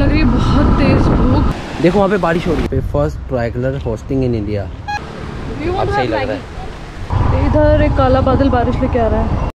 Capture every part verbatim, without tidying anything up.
लग रही है, बहुत तेज भूख। देखो वहाँ पे बारिश हो रही है। First tricolour hoisting in India. अब सही लग रहा है। इधर एक काला बादल बारिश लेके आ रहा है।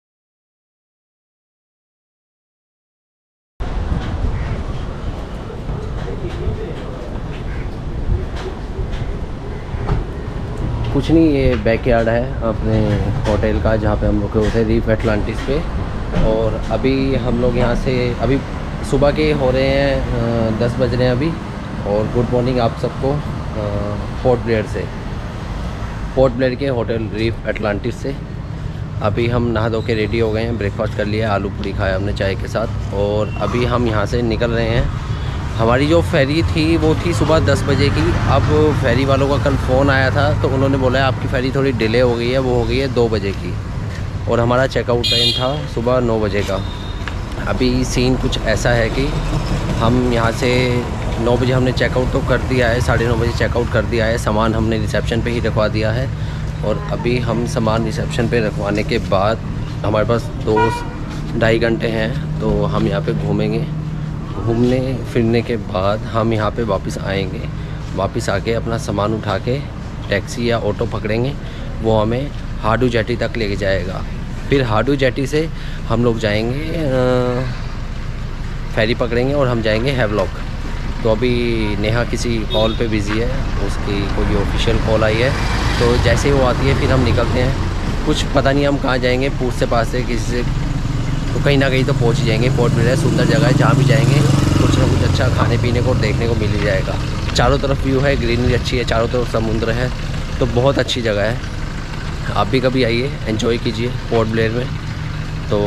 कुछ नहीं, ये बैकयार्ड है अपने होटल का जहाँ पे हम रुके हुए थे, रीफ एटलांटिस पे। और अभी हम लोग यहाँ से अभी सुबह के हो रहे हैं, दस बज रहे हैं अभी। और गुड मॉर्निंग आप सबको पोर्ट ब्लेयर से, पोर्ट ब्लेयर के होटल रीफ एटलांटिस से। अभी हम नहा धो के रेडी हो गए हैं, ब्रेकफास्ट कर लिया, आलू पूरी खाया हमने चाय के साथ। और अभी हम यहाँ से निकल रहे हैं। हमारी जो फेरी थी वो थी सुबह दस बजे की। अब फेरी वालों का कल फ़ोन आया था तो उन्होंने बोला है आपकी फ़ेरी थोड़ी डिले हो गई है, वो हो गई है दो बजे की। और हमारा चेकआउट टाइम था सुबह नौ बजे का। अभी सीन कुछ ऐसा है कि हम यहाँ से नौ बजे हमने चेकआउट तो कर दिया है, साढ़े नौ बजे चेकआउट कर दिया है। सामान हमने रिसेप्शन पे ही रखवा दिया है। और अभी हम सामान रिसेप्शन पे रखवाने के बाद हमारे पास दो ढाई घंटे हैं, तो हम यहाँ पे घूमेंगे। घूमने फिरने के बाद हम यहाँ पे वापस आएंगे। वापस आके अपना सामान उठा के टैक्सी या ऑटो पकड़ेंगे, वो हमें हाडू जेटी तक लेके जाएगा। फिर हाडू जेटी से हम लोग जाएंगे, फेरी पकड़ेंगे और हम जाएंगे हैवलॉक। तो अभी नेहा किसी कॉल पे बिज़ी है, उसकी कोई ऑफिशियल कॉल आई है, तो जैसे ही वो आती है फिर हम निकलते हैं। कुछ पता नहीं हम कहाँ जाएंगे, पूछ से पास से किसी से, तो कहीं ना कहीं तो पहुंच ही जाएंगे। पोर्ट ब्लेयर सुंदर जगह है, जहाँ भी जाएंगे कुछ ना कुछ अच्छा खाने पीने को देखने को मिल ही जाएगा। चारों तरफ व्यू है, ग्रीनरी अच्छी है, चारों तरफ समुद्र है, तो बहुत अच्छी जगह है। आप भी कभी आइए, एंजॉय कीजिए पोर्ट ब्लेयर में। तो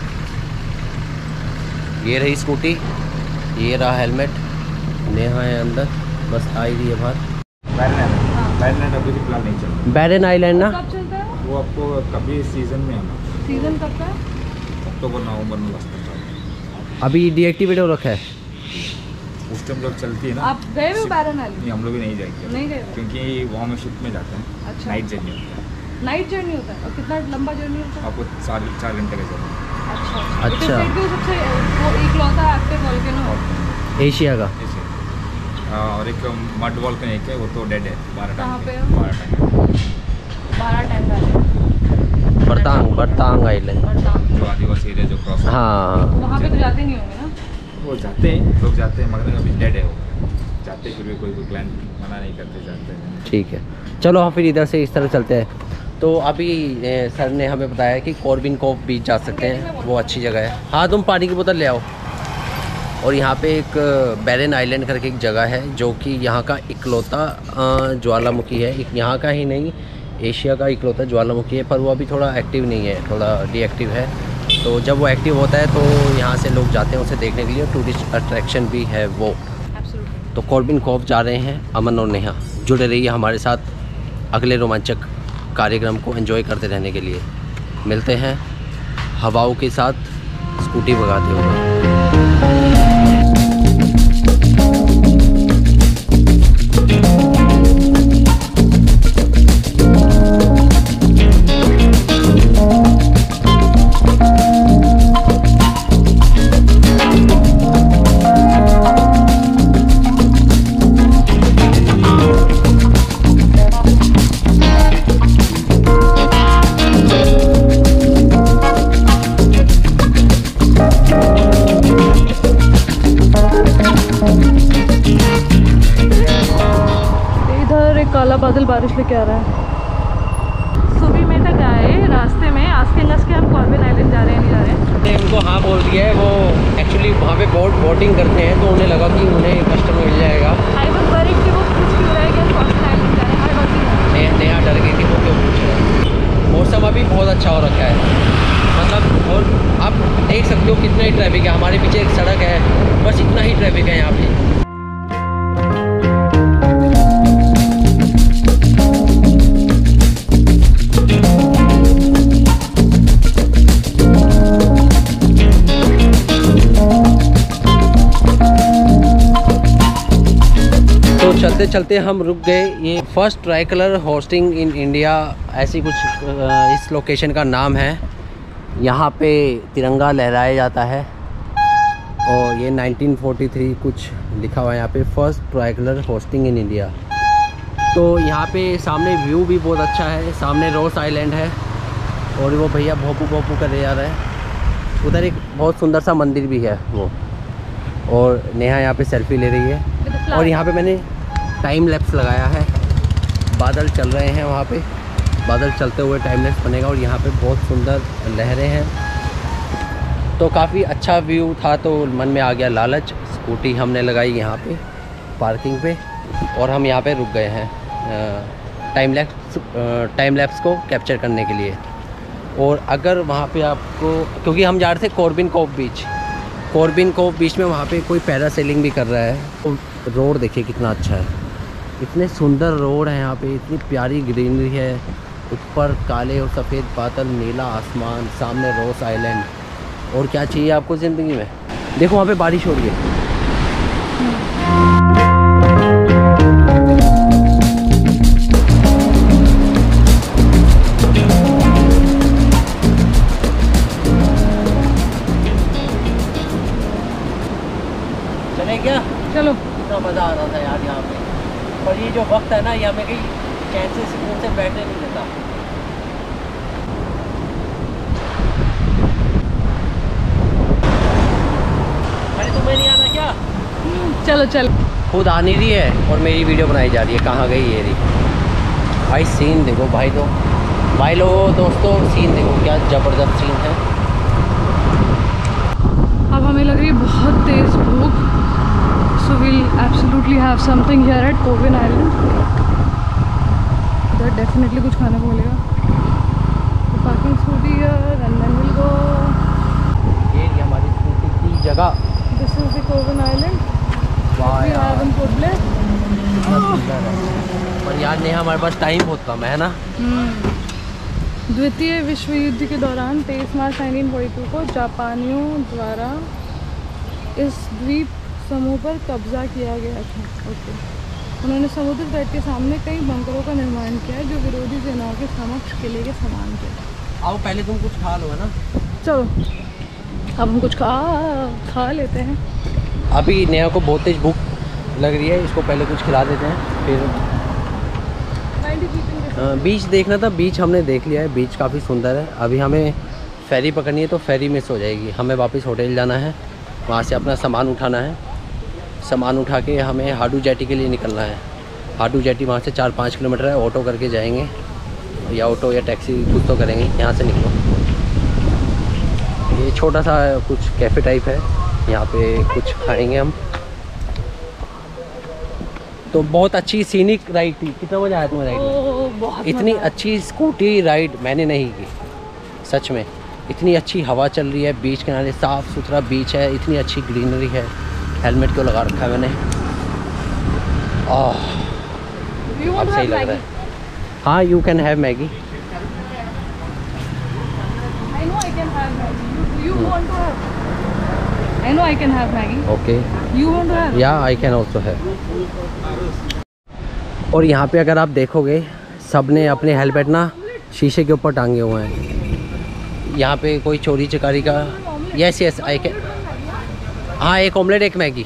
ये रही स्कूटी, ये रहा हेलमेट, नेहा है अंदर, बस आ ही रही है बाहर। बैरन अभी भी प्लान नहीं चल रहा। बैरन आइलैंड ना, कब चलता है वो आपको कभी सीजन में आना। सीजन कब का है? अक्टूबर नवंबर में लगता है। अभी डीएक्टिवेट हो रखा है। उस टाइम लोग चलती है ना। आप गए हो बैरन आइलैंड? नहीं, हम लोग भी नहीं जाएंगे, नहीं गए, क्योंकि वहाँ में शिप में जाते हैं। अच्छा। नाइट जर्नी होता है। नाइट जर्नी होता है। और कितना लंबा जर्नी होता है? आपको चार चार घंटे का जर्नी। अच्छा अच्छा। तो सबसे वो इकलौता एक्टिव वोल्केनो एशिया का। ऐसे और एक मड वॉल्केनो एक है, वो तो डेड है। बारह कहाँ पे? बारह टाइम बारह टाइम का बरतांग, बरतांग आइलैंड, जो आदिवासी एरिया जो क्रॉस। हाँ वहाँ पे तो जाते नहीं होंगे ना? वो जाते हैं, लोग जाते हैं, मगर अभी डेड है वो। जाते फिर भी कोई कोई प्लान मना नहीं करते, जाते हैं। ठीक है, चलो हम फिर इधर से इस तरह चलते हैं। तो अभी ए, सर ने हमें बताया कि कॉर्बिन कोव बीच जा सकते हैं, वो अच्छी जगह है। हाँ तुम पानी की बोतल ले आओ। और यहाँ पे एक बैरन आइलैंड करके एक जगह है, जो कि यहाँ का इकलौता ज्वालामुखी है। एक यहाँ का ही नहीं, एशिया का इकलौता ज्वालामुखी है, पर वो अभी थोड़ा एक्टिव नहीं है, थोड़ा डीएक्टिव है। तो जब वो एक्टिव होता है तो यहाँ से लोग जाते हैं उसे देखने के लिए, टूरिस्ट अट्रैक्शन भी है वो। तो कॉर्बिन कोव जा रहे हैं अमन और नेहा। जुड़े रहिए हमारे साथ अगले रोमांचक कार्यक्रम को एंजॉय करते रहने के लिए। मिलते हैं हवाओं के साथ स्कूटी भगाते हुए। काला बादल बारिश लेके आ रहा है। सुबह में तक आए रास्ते में आस्किंग के हम कॉर्बिन आइलैंड जा रहे हैं, नहीं जा रहे हैं। उनको हाँ बोल दिया है, वो एक्चुअली वहाँ पे बोट बोटिंग करते हैं, तो उन्हें लगा कि उन्हें कस्टमर मिल जाएगा। आई वाज वरीड कि वो पूछ क्यों रहा है कि हम कॉर्बिन आइलैंड जा रहे हैं। आई वाज नया नया डर गई थी वो, क्यों पूछ रहे हैं। मौसम अभी बहुत अच्छा हो रखा है, मतलब और आप देख सकते हो कितना ही ट्रैफिक है। हमारे पीछे एक सड़क है, बस इतना ही ट्रैफिक है यहाँ पे। चलते चलते हम रुक गए। ये first tricolour hoisting in India, ऐसी कुछ इस लोकेशन का नाम है। यहाँ पे तिरंगा लहराया जाता है और ये नाइनटीन फोर्टी थ्री कुछ लिखा हुआ है यहाँ पे, first triangular hoisting in India. तो यहाँ पे सामने व्यू भी बहुत अच्छा है, सामने रोस आइलैंड है और वो भैया भोपू भोपू कर जा रहा है। उधर एक बहुत सुंदर सा मंदिर भी है वो, और नेहा यहाँ पे सेल्फी ले रही है। और यहाँ पे मैंने टाइम लैप्स लगाया है, बादल चल रहे हैं वहाँ पे, बादल चलते हुए टाइम लैप्स बनेगा और यहाँ पे बहुत सुंदर लहरें हैं। तो काफ़ी अच्छा व्यू था, तो मन में आ गया लालच। स्कूटी हमने लगाई यहाँ पे पार्किंग पे और हम यहाँ पे रुक गए हैं टाइम लैप्स टाइम लैप्स को कैप्चर करने के लिए। और अगर वहाँ पे आपको, क्योंकि हम जा रहे थे Corbyn Cove beach, Corbyn Cove beach में वहाँ पे कोई पैरासेलिंग भी कर रहा है। तो रोड देखिए कितना अच्छा है, इतने सुंदर रोड है यहाँ पे, इतनी प्यारी ग्रीनरी है, ऊपर काले और सफ़ेद बादल, नीला आसमान, सामने रोस आइलैंड। और क्या चाहिए आपको ज़िंदगी में। देखो वहाँ पे बारिश हो रही है। चले क्या? चलो। कितना मज़ा आ रहा था यार यहाँ पे, और ये जो वक्त है ना, ये हमें कहीं चैन से सुकून से बैठने नहीं देता। अरे तुम्हें नहीं आना क्या? चलो चलो। खुद आ नहीं रही है और मेरी वीडियो बनाई जा रही है, कहाँ गई ये रही। भाई सीन देखो भाई, तो भाई लोगों दोस्तों सीन देखो, क्या ज़बरदस्त सीन है। अब हमें लग रही है बहुत तेज़ भूख, so will absolutely have something here at Corbyn Island. उधर डेफिनेटली कुछ खाने को मिलेगा। Parking scooty here and then will go. ये रही हमारी स्कूटी की जगह। This is the Corbyn Island. वाह we have in Port Blair. कितना सुंदर है। और यार नेहा हमारे पास टाइम बहुत कम है ना। द्वितीय विश्व युद्ध के दौरान तेईस मार्च नाइनटीन फोर्टी टू को जापानियों द्वारा इस द्वीप समूह पर कब्जा किया गया था। ओके। उन्होंने समुद्र तट के सामने कई बंकरों का निर्माण किया जो विरोधी सेनाओं के समक्ष किले के समान थे। आओ पहले तुम कुछ खा लो, है ना। चलो अब हम कुछ खा खा लेते हैं। अभी नेहा को बहुत तेज भूख लग रही है, इसको पहले कुछ खिला देते हैं फिर। बीच देखना था, बीच हमने देख लिया है, बीच काफ़ी सुंदर है। अभी हमें फेरी पकड़नी है, तो फेरी मिस हो जाएगी। हमें वापस होटल जाना है, वहाँ से अपना सामान उठाना है। सामान उठा के हमें हाडू जेटी के लिए निकलना है। हाडू जेटी वहाँ से चार पाँच किलोमीटर है, ऑटो करके जाएंगे, या ऑटो या टैक्सी कुछ तो करेंगे। यहाँ से निकलो। ये छोटा सा कुछ कैफ़े टाइप है, यहाँ पे कुछ खाएंगे हम। तो बहुत अच्छी सीनिक राइड थी। कितना मज़ा आया तुम्हें राइड में? बहुत इतनी अच्छी स्कूटी राइड मैंने नहीं की सच में। इतनी अच्छी हवा चल रही है, बीच किनारे साफ़ सुथरा बीच है, इतनी अच्छी ग्रीनरी है। हेलमेट क्यों लगा रखा है मैंने? आह अब सही लग रहा है। हाँ, you can have Maggi. I know I can have Maggie. You, you want to have? I know I can have Maggie. Okay, You want to have? या आई कैन ऑल्सो है। और यहाँ पे अगर आप देखोगे, सब ने अपने हेलमेट ना शीशे के ऊपर टांगे हुए हैं। यहाँ पे कोई चोरी चकारी का। Yes yes I can. हाँ, एक ऑमलेट एक मैगी।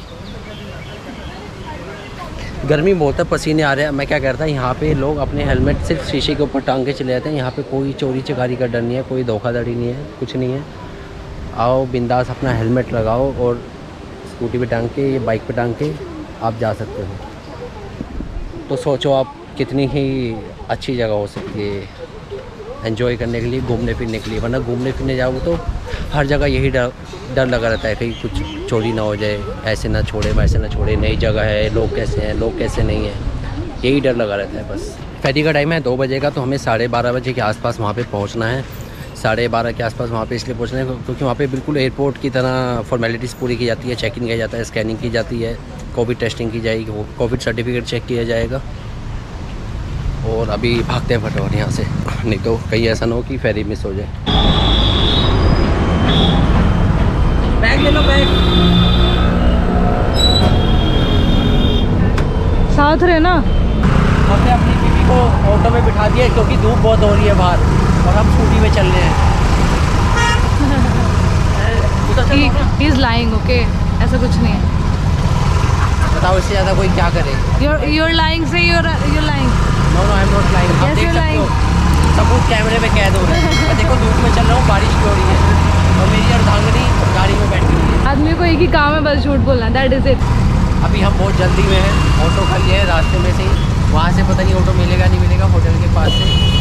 गर्मी बहुत है, पसीने आ रहे हैं। मैं क्या कहता, यहाँ पे लोग अपने हेलमेट सिर्फ शीशे के ऊपर टांग के चले जाते हैं। यहाँ पे कोई चोरी चकारी का डर नहीं है, कोई धोखाधड़ी नहीं है, कुछ नहीं है। आओ बिंदास अपना हेलमेट लगाओ और स्कूटी पे टांग के, ये बाइक पे टांग के आप जा सकते हो। तो सोचो आप कितनी ही अच्छी जगह हो सकती है एंजॉय करने के लिए, घूमने फिरने के लिए। वरना घूमने फिरने जाओगे तो हर जगह यही डर डर लगा रहता है, कहीं कुछ चोरी ना हो जाए, ऐसे ना छोड़े वैसे ना छोड़े, नई जगह है, लोग कैसे हैं लोग कैसे नहीं हैं, यही डर लगा रहता है बस। फेरी का टाइम है दो बजे का, तो हमें साढ़े बारह बजे के आसपास वहाँ पे पहुँचना है। साढ़े बारह के आसपास वहाँ पे इसलिए पहुँचना है क्योंकि वहाँ पे बिल्कुल एयरपोर्ट की तरह फॉर्मेलिटीज़ पूरी की जाती है। चेक इन किया जाता है, स्कैनिंग की जाती है, कोविड टेस्टिंग की जाएगी, कोविड सर्टिफिकेट चेक किया जाएगा। और अभी भागते हैं फटाफट यहाँ से, नहीं तो कहीं ऐसा ना हो कि फेरी मिस हो जाए। बैग ले लो, बैग साथ रहना। हमने अपनी बीवी को ऑटो में बिठा दिया क्योंकि धूप बहुत हो रही है बाहर, और हम स्कूटी में चल रहे हैं। He is lying, okay? ऐसा कुछ नहीं है। बताओ इससे ज़्यादा कोई क्या करे। You're you're lying, say you're you're lying. No no I am not lying. आप Yes, देख you're सकते हो lying. सबूत कैमरे में कैद हो रहा है। मैं देखो धूप में चल रहा हूँ, बारिश भी हो रही है और मेरी अर्धांगिनी गाड़ी में बैठ गई है। आदमी को एक ही काम है, बस झूठ बोलना, दैट इज इट। अभी हम बहुत जल्दी में हैं, ऑटो कर लिए हैं रास्ते में से ही। वहाँ से पता नहीं ऑटो मिलेगा नहीं मिलेगा होटल के पास से।